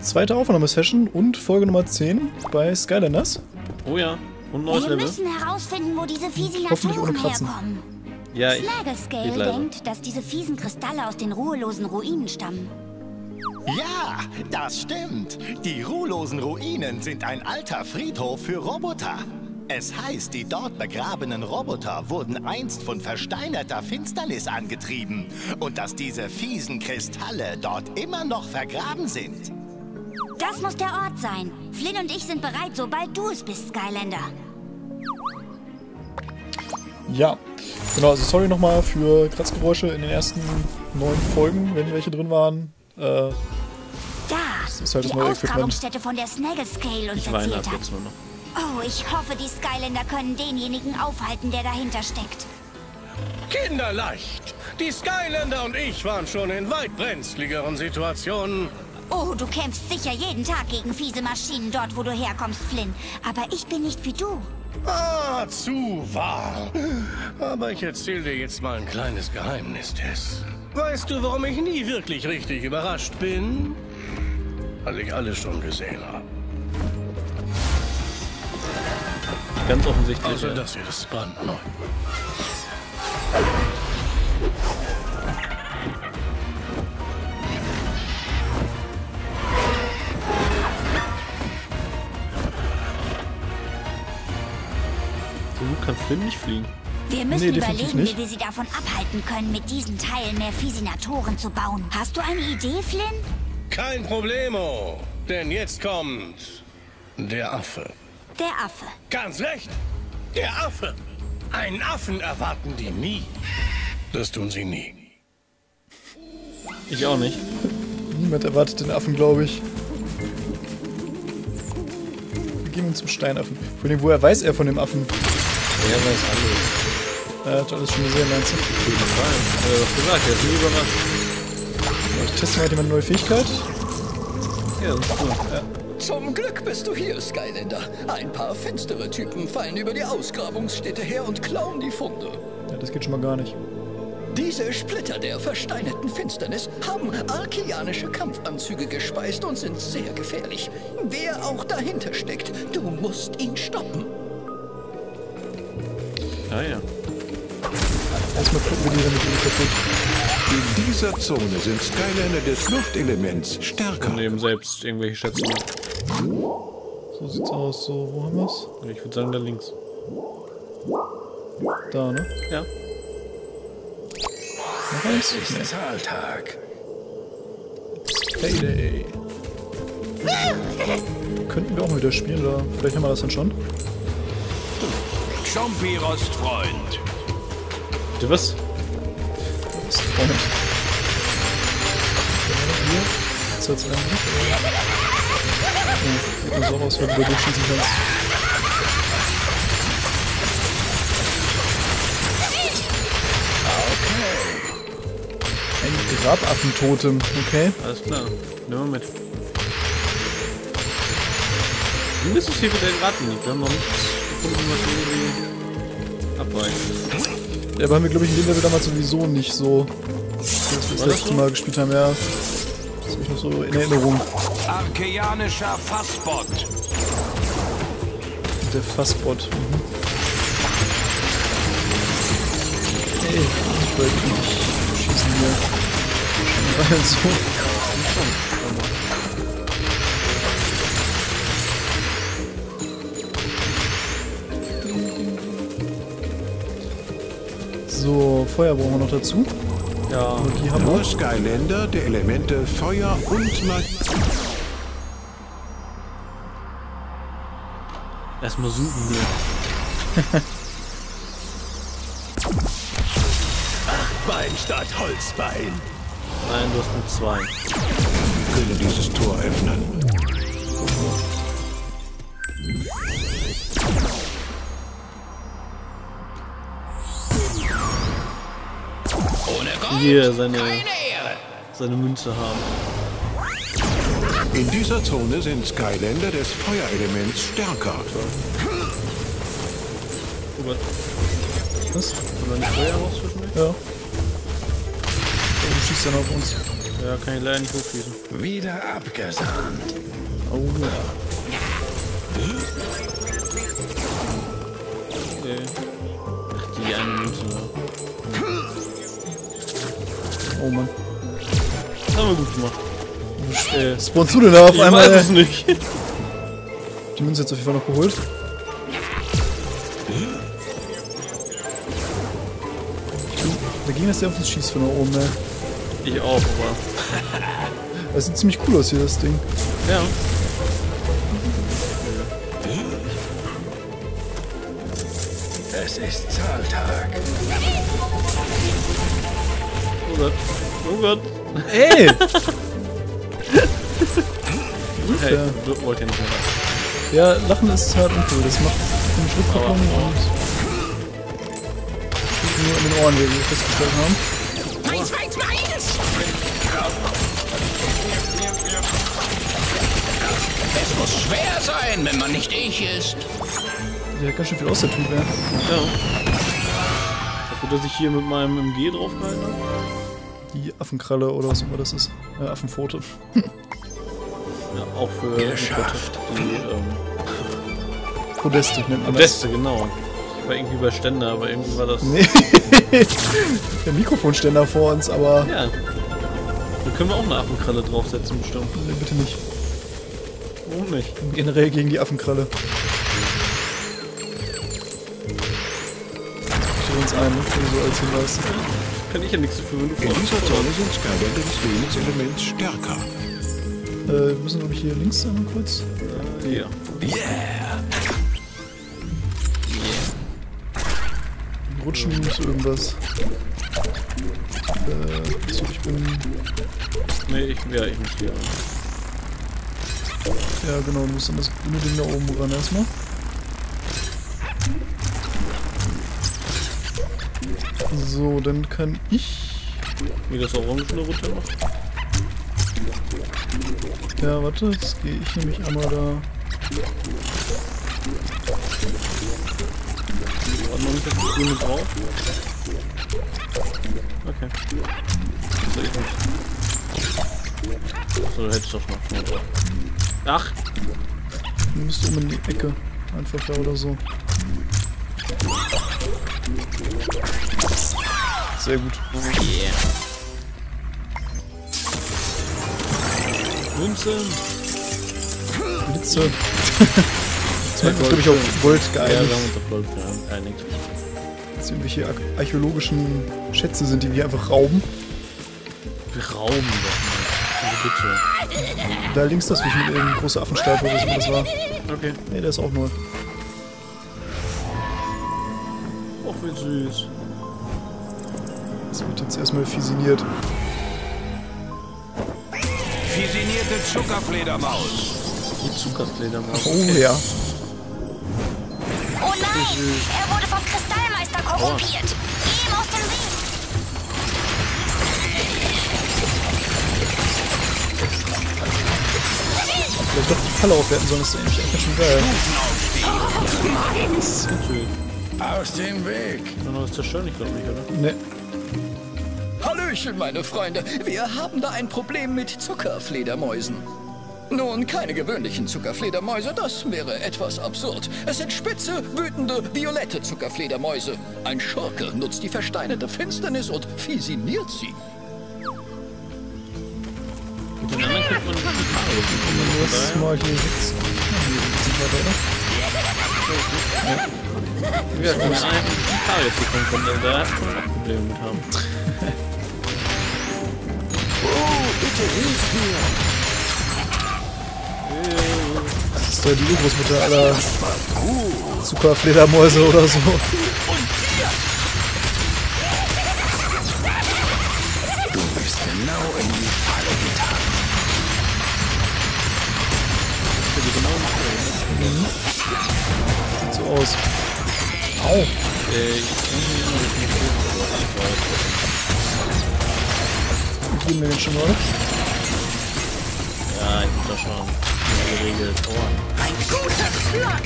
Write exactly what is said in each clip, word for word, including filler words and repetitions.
zweite Aufnahmesession und Folge Nummer zehn bei Skylanders. Oh ja, und ein neues Wir Level. müssen herausfinden, wo diese fiesen Hoffentlich ohne Naturen Kratzen. herkommen. Ja, ich... Snagglescale geht leider. denkt, dass diese fiesen Kristalle aus den ruhelosen Ruinen stammen. Ja, das stimmt. Die ruhlosen Ruinen sind ein alter Friedhof für Roboter. Es heißt, die dort begrabenen Roboter wurden einst von versteinerter Finsternis angetrieben und dass diese fiesen Kristalle dort immer noch vergraben sind. Das muss der Ort sein. Flynn und ich sind bereit, sobald du es bist, Skylander. Ja, genau, also sorry nochmal für Kratzgeräusche in den ersten neun Folgen, wenn welche drin waren. Äh, Da, ist halt das die neue Ausgrabungsstätte, von der Snagglescale uns Ich weine erzählt ab hat. jetzt nur noch. Oh, ich hoffe, die Skylander können denjenigen aufhalten, der dahinter steckt. Kinderleicht. Die Skylander und ich waren schon in weit brenzligeren Situationen. Oh, du kämpfst sicher jeden Tag gegen fiese Maschinen dort, wo du herkommst, Flynn. Aber ich bin nicht wie du. Ah, zu wahr. Aber ich erzähl dir jetzt mal ein kleines Geheimnis, Tess. Weißt du, warum ich nie wirklich richtig überrascht bin? Weil ich alles schon gesehen habe. Ganz offensichtlich. Also ja. das hier ist brandneu. So gut kann Flynn nicht fliegen. Wir müssen Nee, definitiv überlegen, nicht. wie wir sie davon abhalten können, mit diesen Teilen mehr Fisinatoren zu bauen. Hast du eine Idee, Flynn? Kein Problemo. Denn jetzt kommt der Affe. Der Affe. Ganz recht. Der Affe. Einen Affen erwarten die nie. Das tun sie nie. Ich auch nicht. Niemand erwartet den Affen, glaube ich. Wir gehen zum Steinaffen. Vor allem, woher weiß er von dem Affen? Er weiß alles. Er hat alles schon gesehen, meinst du? Auf jeden Fall. Hat er doch gesagt, er ist nie überrascht. Ich teste mal jemand eine neue Fähigkeit. Ja, das ist cool. Ja. Zum Glück bist du hier, Skylander. Ein paar finstere Typen fallen über die Ausgrabungsstätte her und klauen die Funde. Ja, das geht schon mal gar nicht. Diese Splitter der versteinerten Finsternis haben arkeanische Kampfanzüge gespeist und sind sehr gefährlich. Wer auch dahinter steckt, du musst ihn stoppen. Ah ja. Erstmal gucken wir die damit kaputt. In dieser Zone sind Skylander des Luftelements stärker. Und eben selbst irgendwelche Schätzungen. So sieht's aus. So, wo haben wir's? Ich würde sagen, da links. Da, ne? Ja. Noch eins? Es ist Zahltag. Payday. Könnten wir auch mal wieder spielen, oder vielleicht haben wir das dann schon. Zombie-Rostfreund. Du was? Das ist Freund. Hier. Jetzt wird's eigentlich. Ja, sieht nur so aus, wenn du da durchschießen kannst. Ein Grabaffentotem, okay. Alles klar. Nehmen wir mit. Wie ist es hier mit den Ratten? Wir haben noch nicht gefunden, was irgendwie abweicht. Ja, aber haben wir, glaube ich, in dem Level damals sowieso nicht so, als wir das War das letzte so? Mal gespielt haben, ja. Das habe ich noch so in Erinnerung. Arkeanischer Fassbot. Der Fassbot. Mhm. Hey, ich wollte nicht schießen hier. Also. So, Feuer brauchen wir noch dazu. Ja. Und die haben Nur wir. Skylander der Elemente Feuer und Magie. Erstmal suchen hier. Bein statt Holzbein. Nein, du hast nur zwei. Können dieses Tor öffnen. Ohne Gold Hier seine, keine Ehre. seine Münze haben. In dieser Zone sind Skylander des Feuerelements stärker. Oh Gott. Was? Haben wir nicht Feuer raus zwischendurch? Ja. Oh, du schießt dann auf uns. Ja, kann ich leider nicht hochschießen. Wieder abgesandt. Oh ja. Okay. Ach, die eine Münze da. Oh Mann. Das haben wir gut gemacht. Äh, Spawnst du denn da auf ich einmal? weiß es nicht. Die Münze jetzt auf jeden Fall noch geholt. Der Gegner ist der auf uns schießt von da oben, ne? Ich auch, aber... Das sieht ziemlich cool aus hier, das Ding. Ja. Es ist Zahltag. Oh Gott. Oh Gott. Ey! Hey, Ja. du wollt ja nicht mehr rein. Ja, Lachen ist halt uncool. Das macht eine Rückkopplung und nur in den Ohren, wie wir festgestellt haben. Meins, meins, meins! Es muss schwer sein, wenn man nicht ich ist. Der hat ganz schön viel aus, der Typ, ja. Ja. Dafür, dass ich hier mit meinem M G draufgehalten habe. Die Affenkralle oder was immer das ist. Äh, Affenpfote. Ja, auch für Geschafft. die ähm, Podeste nennt man das. Podeste, genau. Ich war irgendwie bei Ständer, aber irgendwie war das... Nee. Der Mikrofonständer vor uns, aber... Ja. Da können wir auch eine Affenkralle draufsetzen, bestimmt. Nee, bitte nicht. Warum nicht? Generell gegen die Affenkralle. Stell uns ein, ne? So als Hinweis. Kann ich ja nichts dafür, wenn du In vor dieser Zone sind Skylander des Trainingselements stärker. Äh, wir müssen, glaube ich, hier links einmal kurz. äh, ja. Rutschen muss irgendwas. Äh, so, ich bin... Nee, ich, ja, ich muss hier. Ja, genau, du musst an das grüne Ding da oben ran erstmal. So, dann kann ich... Wie das Orangene runter macht. Ja, warte, jetzt gehe ich nämlich einmal da... War noch nicht das Grüne drauf. Okay. Soll ich nicht. Achso, du hättest doch noch schnell drauf. Ach! Du musst um in die Ecke. Einfach da oder so. Sehr gut. Yeah. Münze. Blitze. Jetzt haben wir uns, glaube ich, auf Gold Ja, wir geeinigt. haben uns auf Gold geeinigt. Dass irgendwelche ar- archäologischen Schätze sind, die wir einfach rauben. Wir rauben doch mal. Also bitte. Da links das wie mit irgendeinem großen Affenstapel, was immer das war. Okay. Ne, der ist auch neu. Och, wie süß. Das wird jetzt erstmal fisiniert. Fisinierte Zuckerfledermaus. Die Zuckerfledermaus. Oh ja. Oh nein! Er wurde vom Kristallmeister korrumpiert! Geh ihm aus dem Weg! Vielleicht doch die Falle aufwerten sollen, das ist eigentlich echt ganz schön geil. Natürlich. Aus dem Weg. Dann noch das zerstören, ich glaube nicht, oder? Ne, Hallöchen, meine Freunde. Wir haben da ein Problem mit Zuckerfledermäusen. Nun, keine gewöhnlichen Zuckerfledermäuse, das wäre etwas absurd. Es sind spitze, wütende, violette Zuckerfledermäuse. Ein Schurke nutzt die versteinerte Finsternis und fisiniert sie. Mit den anderen kriegt man nicht die Haare. das mal hier jetzt. Hier geht's weiter, oder? Ja, wenn man einfach die Haare jetzt bekommen könnte, da kann man auch Probleme mit haben. Das ist doch die Urgroßmutter aller Zuckerfledermäuse oder so. Du bist genau in die Falle getan. Sieht so aus. Au! Äh, ich kann hier immer nicht mehr gucken, aber ich weiß. Wie geben wir den schon mal? Ja, ich muss da schon geregelt. Oh. Ein guter Schlag,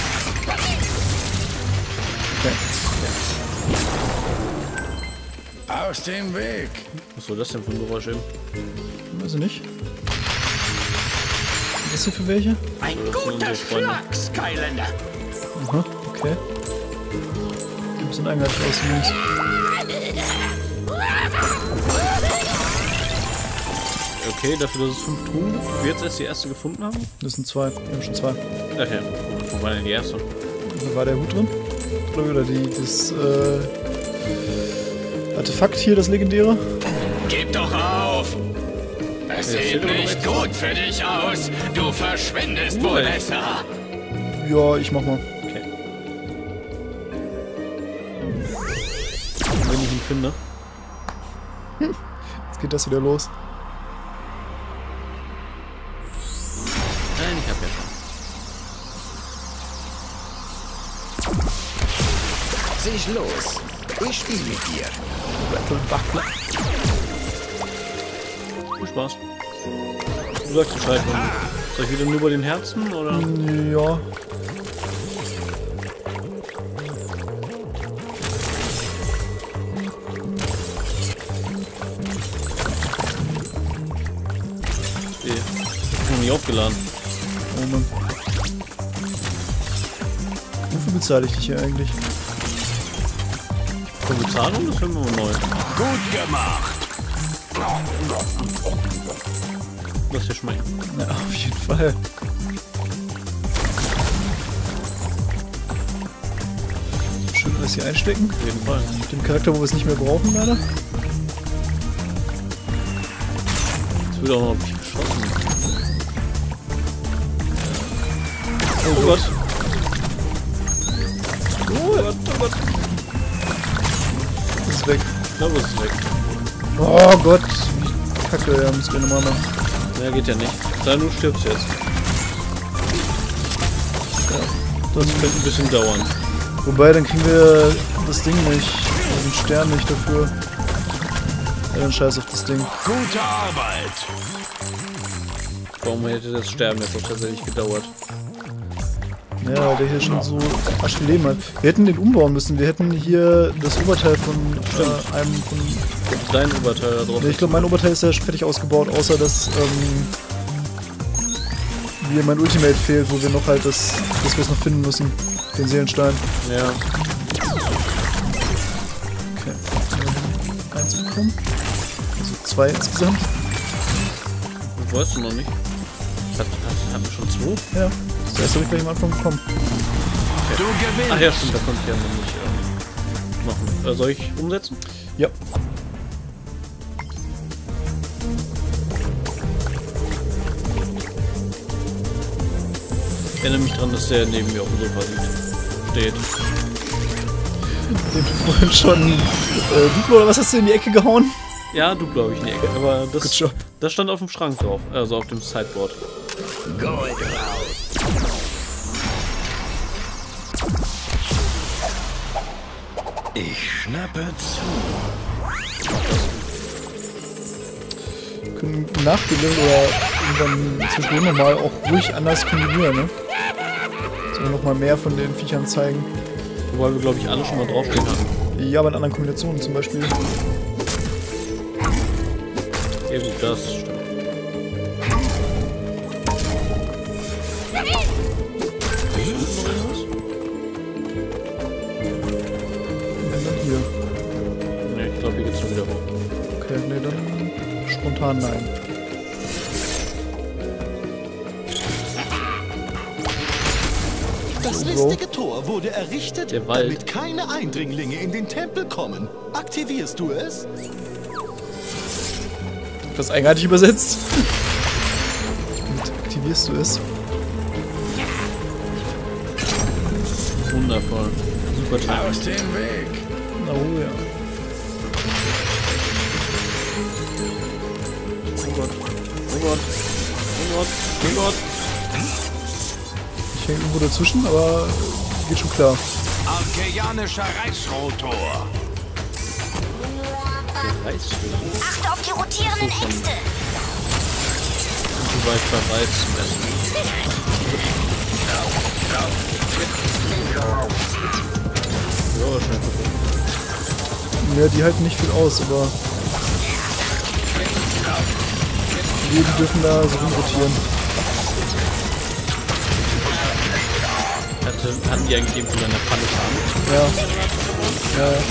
Okay. Aus dem Weg. Was soll das denn für ein Geräusch eben? Weiß ich nicht. Was ist hier für welche? Ein Das sind unsere Freunde. Skylander. Aha, okay. Die müssen eigentlich aus, die Jungs. Okay, dafür, dass es fünf Truhen gibt, wir jetzt erst die erste gefunden haben? Das sind zwei. Wir haben schon zwei. Ach ja, wo war denn die erste? Da war der Hut drin. Oder die, das äh, Artefakt hier, das legendäre. Gib doch auf. Es Ja, sieht steht aber nicht noch gut für dich aus. Du verschwindest Ui. wohl besser. Ja, ich mach mal. Okay. Und wenn ich ihn finde. Jetzt geht das wieder los. Nein, ich hab ja schon. Sich los. Ich spiele mit dir. Viel Spaß. Du sagst Bescheid, Mann. Soll ich wieder nur über den Herzen oder? Ja. Nee. Ich bin noch nie aufgeladen. Oh Mann. Wofür bezahle ich dich hier eigentlich? Von Bezahlung, das hören wir mal neu. Gut gemacht. Lass dir schmecken. Ja, auf jeden Fall. Schön alles hier einstecken. Auf jeden Fall. Den Charakter, wo wir es nicht mehr brauchen, leider. Jetzt wird auch noch nicht geschossen. Oh Gott. Oh Gott, oh Gott. Das ist weg. Ich glaube, es ist weg. Oh Gott. Wie Kacke, ja, muss ich nochmal machen. Ja, geht ja nicht. Da du stirbst jetzt. Das könnte ein bisschen dauern. Wobei, dann kriegen wir das Ding nicht, den Stern nicht dafür. Ja, dann scheiß auf das Ding. Gute Arbeit. Warum hätte das Sterben jetzt auch tatsächlich gedauert? Ja, weil der hier schon so arsch viel Leben hat. Wir hätten den umbauen müssen. Wir hätten hier das Oberteil von äh, einem von... Dein Oberteil da drauf. Nee, ich glaube, mein Oberteil ist ja fertig ausgebaut, außer dass ähm, mir mein Ultimate fehlt, wo wir noch halt das, das wir es noch finden müssen. Den Seelenstein. Ja. Okay. Eins bekommen. Also zwei insgesamt. Das weißt du noch nicht. Hat, hat, haben wir schon zwei? Ja. Das erste habe ich gleich am Anfang bekommen. Du gewinnst. Ach ja, stimmt, da konnte ich ja noch nicht ähm, machen. Äh, soll ich umsetzen? Ja. Ich erinnere mich dran, dass der neben mir auf dem Sofa liegt. Steht. Den du vorhin schon... Äh, Duplo, oder was hast du in die Ecke gehauen? Ja, du glaube ich in die Ecke, aber Good das, job. das stand auf dem Schrank drauf, also auf dem Sideboard. Gold raus. Ich schnappe zu. Wir können nachbilden oder irgendwann zwischendurch nochmal auch ruhig anders kombinieren, ne? Sollen wir nochmal mehr von den Viechern zeigen. Wobei wir glaube ich alle schon mal draufstehen hatten. Ja, aber in anderen Kombinationen zum Beispiel. Ja gut, das stimmt. Und dann hier. Ne, ich glaube hier geht's schon wieder hoch. Okay, ne, dann spontan nein. Das listige Tor wurde errichtet, Der Wald. damit keine Eindringlinge in den Tempel kommen. Aktivierst du es? Das eigenartig übersetzt. Und aktivierst du es? Wundervoll. Super Teil. Aus dem Weg. Oh ja. Oh Gott. Oh Gott. Oh Gott. Oh Gott. Ich hänge irgendwo dazwischen, aber geht schon klar. Arkeanischer Reichsrotor. Der Reißschwert. Achte auf die rotierenden Äxte. Wie weit verreizt zum Besten. Ja, schnell. Ja, die halten nicht viel aus, aber die, die dürfen da so rumrotieren. Hatte, hatten die eigentlich eben von einer Falle fahren? Ja. Ja, ja.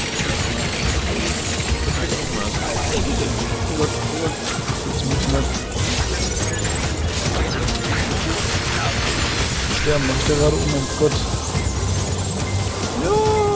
Sterben macht der gerade um, mein Gott. Ja.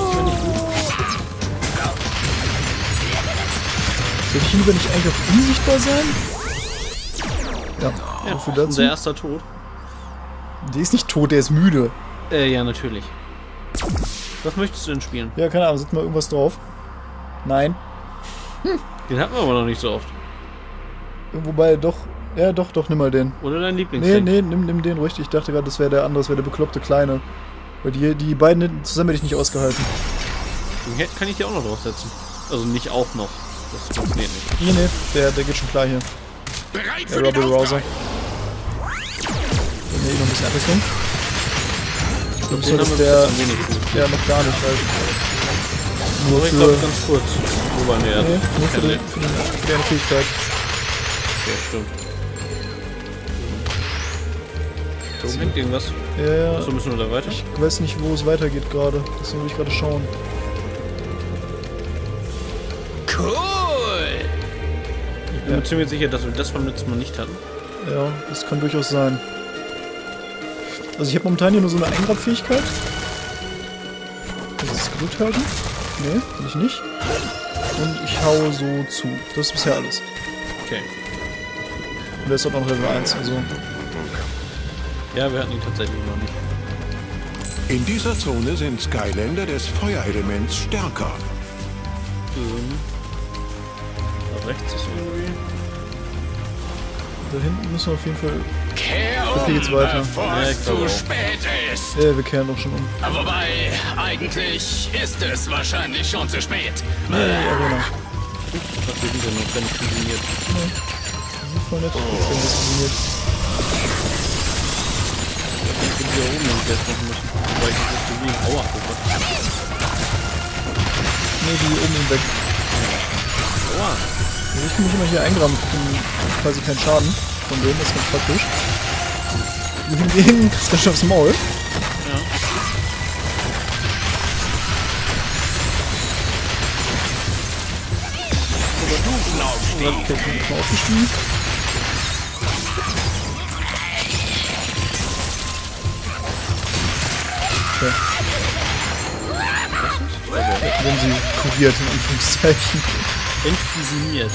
Sollte ich lieber nicht eigentlich auch unsichtbar sein? Ja, Ja, so viel dazu. unser erster Tod. Der ist nicht tot, der ist müde. Äh, ja, natürlich. Was möchtest du denn spielen? Ja, keine Ahnung, setz mal irgendwas drauf. Nein. Den hatten wir aber noch nicht so oft. Wobei, doch. Ja, doch, doch, nimm mal den. Oder dein Nee, Lieblingsding? nee, nimm, nimm den ruhig. Ich dachte gerade, das wäre der andere, das wäre der bekloppte Kleine. Weil die, die beiden hinten zusammen hätte ich nicht ausgehalten. Den hätt- kann ich dir auch noch draufsetzen. Also nicht auch noch. Das funktioniert nicht. Nee, nee, der, der geht schon klar hier. Bereit Der Rebel Rouser. Nee, noch ein bisschen Abwechslung. Ich glaube, so Den haben ist wir der, bis jetzt am wenigsten. der noch gar nicht halt. Nur Aber ich glaube für, ganz kurz. Wobei, nee, nee, nur für, keine- den, für, den, für deine Fähigkeit. Ja, stimmt. Da oben hängt irgendwas. Ja, ja. So müssen wir da weiter. Ich weiß nicht, wo es weitergeht gerade. Deswegen will ich gerade schauen. Cool! Ich bin mir ziemlich sicher, dass wir das beim letzten Mal nicht hatten. Ja, das kann durchaus sein. Also ich habe momentan hier nur so eine Eingrabfähigkeit. Das ist gedrückt halten. Nee, will ich nicht. Und ich hau so zu. Das ist bisher alles. Okay. Und der ist auch noch Level eins, also. Ja, wir hatten ihn tatsächlich noch nicht. In dieser Zone sind Skylander des Feuerelements stärker. Ähm, da rechts ist irgendwie... Da hinten müssen wir auf jeden Fall. Kehr Okay, geht's weiter. bevor Ja, ich es glaube zu auch. spät ist. Ja, wir kehren doch schon um. Wobei, eigentlich ist es wahrscheinlich schon zu spät. Nee, Arena. Was wir sind denn noch gar nicht kombiniert. Das ist voll nett. Jetzt werden wir diskriminiert. Ich bin hier oben nämlich jetzt machen müssen. Weil ich wusste wie ein Aua. Oh Gott. Nee, die oben sind weg. Aua. Also ich kann mich immer hier eingraben. Ich bin quasi keinen Schaden von denen. Das ist ganz praktisch. Du hingegen kriegst ganz schön aufs Maul. Ja. Okay, ich bin mal aufgestiegen. Okay. Wenn sie kuriert, in Anführungszeichen. Entfusioniert.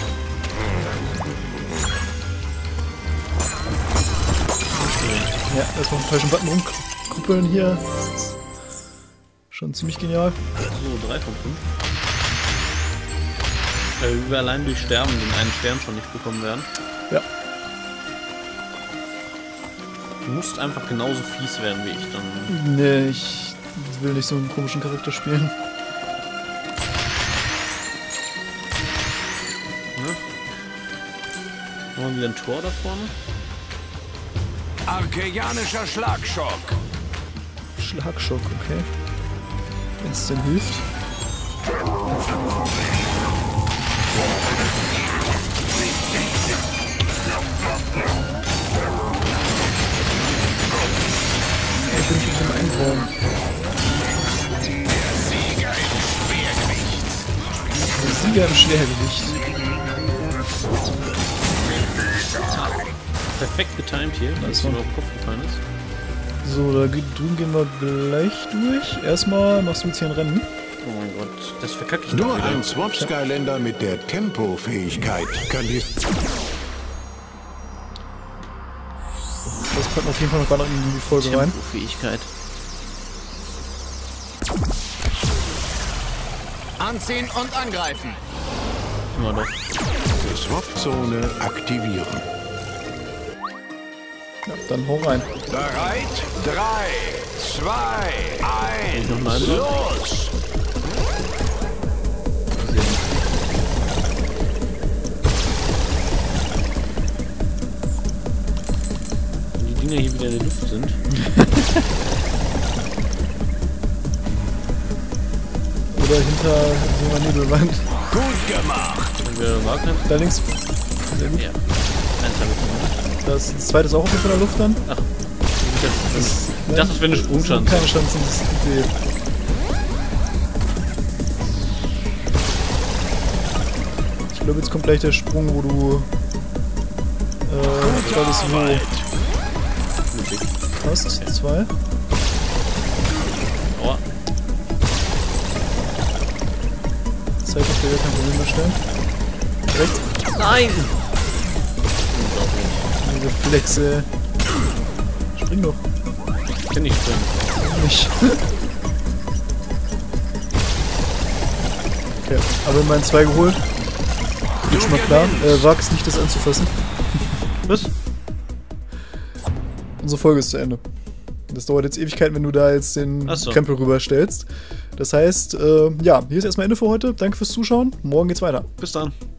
Ja, erstmal auf den falschen Button rumkuppeln hier. Schon ziemlich genial. So, drei von fünf. Weil wir allein durch Sterben den einen Stern schon nicht bekommen werden. Ja. Du musst einfach genauso fies werden wie ich dann. Nee, ich will nicht so einen komischen Charakter spielen. Ne? Machen wir wieder ein Tor da vorne? Arkeianischer Schlagschock. Schlagschock, okay. Wenn es denn hilft. Ich bin schon im Einbauen. Der Sieger im Schwergewicht. Perfekt getimed hier, weil es war- mir auf den Kopf gefallen ist. So, da geht- drüben gehen wir gleich durch. Erstmal machst du jetzt hier ein Rennen. Oh mein Gott, das verkacke ich Nur doch wieder. ein Swap Skylander mit der Tempo-Fähigkeit kann die... Das packen wir auf jeden Fall noch gar nicht in die Folge rein. Tempofähigkeit. Anziehen und angreifen. Immer doch. Die Swap-Zone aktivieren. Ja, dann hau rein. Bereit? Drei, zwei, eins, Noch eine Einheit? los! Wenn die Dinger hier wieder in der Luft sind. Oder hinter so einer Nebelwand. Gut gemacht. Und wir warten. Da links. Sehr gut. Ja. Eins habe ich gemacht. Das, das zweite ist auch auf jeden Fall in der Luft dann. Ach. Ich dachte, das wäre eine Sprungchance. Keine Chance, das ist die Idee. Ich glaube, jetzt kommt gleich der Sprung, wo du. Äh, ich glaube, es ist wo. Fast. Zwei. Aua. Zeit auf der kein Problem mehr stellen. Rechts. Nein! Die Reflexe. Spring doch. Ich kann nicht springen. Nicht. Okay, aber immerhin zwei geholt. Geht schon mal klar. Äh, wag es nicht, das anzufassen. Was? Unsere Folge ist zu Ende. Das dauert jetzt Ewigkeiten, wenn du da jetzt den Ach so. Krempel rüberstellst. Das heißt, äh, ja, hier ist erstmal Ende für heute. Danke fürs Zuschauen. Morgen geht's weiter. Bis dann.